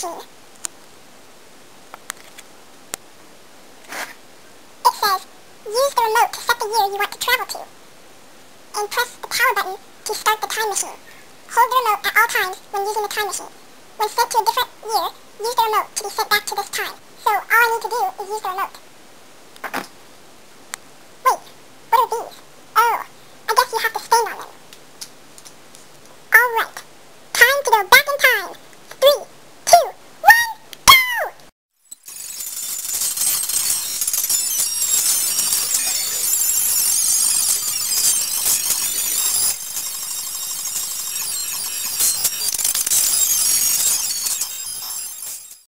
machine. It says, use the remote to set the year you want to travel to, and press the power button to start the time machine. Hold the remote at all times when using the time machine. When sent to a different year, use the remote to be sent back to this time. So all I need to do is use the remote. Wait, what are these? Oh, I guess you have to stand on them. Alright.